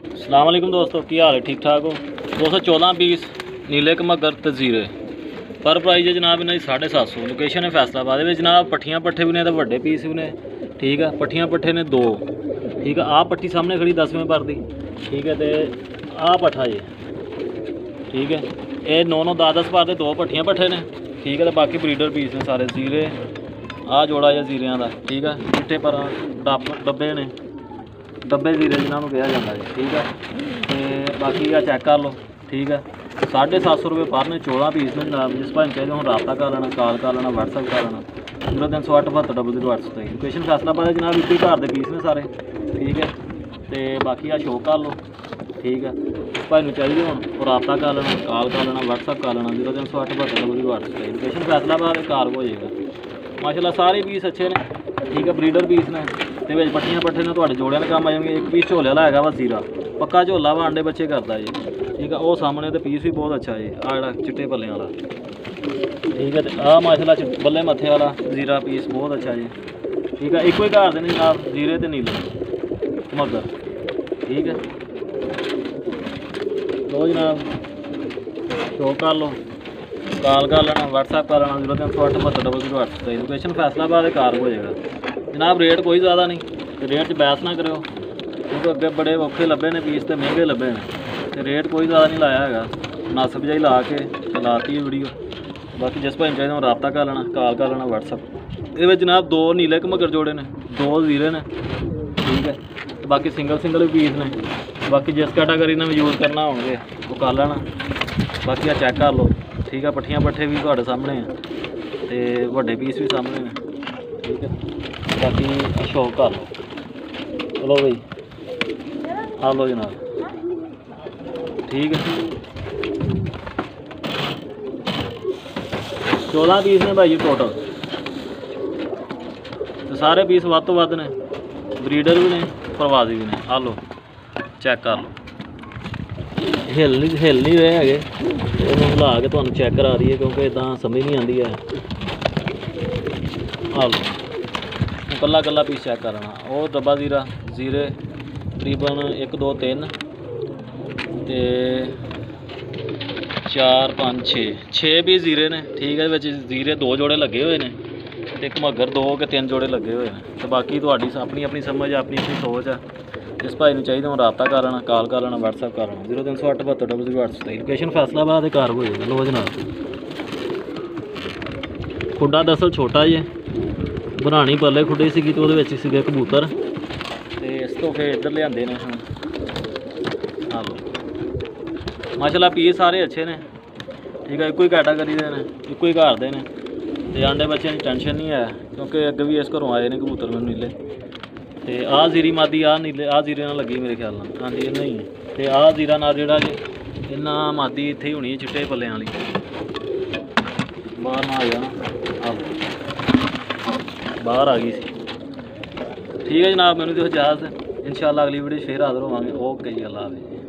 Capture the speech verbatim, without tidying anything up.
अस्सलाम वालेकुम दोस्तों, की हाल है? ठीक ठाक हो दोस्तों। चौदह पीस नीले कमगर ते जीरे पर प्राइस है जनाब इन्होंने साढ़े सत्त सौ। लोकेशन है फैसलाबाद में जनाब। पट्ठियाँ पट्ठे भी ने तो वड्डे पीस भी ने, ठीक है। पट्ठियाँ पट्ठे ने दो, ठीक है। आ पट्ठी सामने खड़ी दसवें पर दी, ठीक है। तो आ पट्ठा जी, ठीक है। ये नौ नौ दस दस पर दे दो पट्ठियाँ पट्ठे ने, ठीक है। तो बाकी ब्रीडर पीस ने सारे जीरे। आ जोड़ा या जीरियां का, ठीक है। चिट्टे पर डब डब्बे ने, डब्बे जीरे जिन्होंने कहा जाता है, ठीक है। तो बाकी आ चेक कर लो, ठीक है। साढ़े सत्त सौ रुपये पर ने चौदह पीस ने जनाब। जिस भाई चाहिए हूँ रबता कर लेना, कॉल कर लेना, व्हाट्सअप कर लेना। जीरो तीन सौ अठ बहत्तर डबल जीरो अठ सौ तेई। लोकेशन फैसलाबाद है जनाब। एक ही घर के पीस ने सारे, ठीक है। तो बाकी आ शो कर लो, ठीक है। इस भाई चाहिए हूँ और रबता कर लेना, कॉल कर लेना, व्हाट्सअप कर लेना। जीरो तीन सौ अठ बहत्तर डबल जीरो अठ सौ तेई। लोकेशन फैसलाबाद कार हो जाएगा। माशाल्लाह सारे पीस अच्छे ने, ठीक है। ब्रीडर पीस ने ते विच पट्टियां पट्ठे ने तुहाडे जोड़ियां काम आ जाएंगे। एक पीस झोले वाला हैगा वा जीरा, पक्का झोला वा, अंडे बच्चे करता है जी, ठीक है। वो सामने तो पीस भी बहुत अच्छा है आ जड़ा चिट्टे पल्ले वाला, ठीक है। तो आ माशाल्लाह बल्ले मत्थे वाला जीरा पीस बहुत अच्छा जी, ठीक है। इको ही घर दे जनाब, जीरे ते नीले मगर, ठीक है। लो जनाब शो कर लो, कॉल कर लेना, व्हाट्सएप कर लेना। जीरो तीन सौ अठ बहत्तर डबल जीरो अठ सौ तेई। लोकेशन फैसलाबाद कार हो जाएगा जनाब। रेट कोई ज़्यादा नहीं, रेट च बहस ना करो, क्योंकि अगे बड़े औखे लभे ने पीस तो महंगे लभे ने। तो रेट कोई ज़्यादा नहीं लाया है, नसब जाही ला के चलाती है वीडियो। बाकी जिस भाई चाहिए रबता कर लेना, कॉल कर लेना, व्हाट्सएप। ये जनाब दो नीले कमगर जोड़े ने, दो जीरे ने, ठीक है। तो बाकी सिंगल सिंगल भी पीस ने। बाकी जिस कैटागरी ने यूज़ करना होंगे वो कर लेना। बाकी आ चेक कर लो, ठीक है। पट्ठियाँ पट्ठे भी तुहाडे सामने हैं तो वड्डे पीस भी सामने हैं, ठीक है। बाकी शो कर लो, चलो भाई आ लो जनाब, ठीक है। चौदह पीस ने भाई टोटल, तो सारे पीस वध तो वध ने, ब्रीडर भी ने, प्रवासी भी ने। आ लो चेक कर लो। हिल नहीं हिल नहीं रहे है, हिला के तुहानू चेक करा रही है, क्योंकि इदा समझ नहीं आती है। आ लो कला कला पीस चेक करना। वो डब्बा जीरा जीरे तकरीबन एक दो तीन ते चार पाँच छे छे पीस जीरे ने, ठीक है। विच जीरे दो जोड़े लगे हुए हैं, एक मगर दो के तीन जोड़े लगे हुए हैं। तो बाकी तुहाडी अपनी अपनी समझ, अपनी अपनी सोच है। जिस भाई नूं चाहिए रबता कर लेना, कॉल कर लेना, व्हाट्सएप कर लेना। जीरो तीन सौ अठ बहत्तर डबल जीरो अठ सौ तेई। लोकेशन फैसलाबाद कार हो जाएगा। लो जनाब खुड्डा दरअसल छोटा जी बनानी पल्ले खुड्डे सी, तो वो सीगे कबूतर, तो इस तो फिर इधर लियाते ने हम। हाँ लो माशाल्लाह पीस सारे अच्छे ने, ठीक है। एको ही कैटागरी के ने, एको ही घर के ने। तो अंडे बच्चों की टेंशन नहीं है, क्योंकि अगे भी इस घरों आए ने कबूतर में नीले। तो आ जीरी मादी आ नीले आ जीरे नाल लगी मेरे ख्याल नाल, हाँ जी इन्ना ही। तो आ जीरा नाल जिहड़ा जी इन्ना मादी इत्थे ही होनी चिट्टे पल्लियां वाली, बाहर ना आ जाना। बाहर आ गई सी, ठीक है जनाब। मैनूं दिओ इजाज़त, इंशाअल्लाह अगली वीडियो फिर हाज़र होवांगे। ओके जी, अल्लाह हाफ़िज़।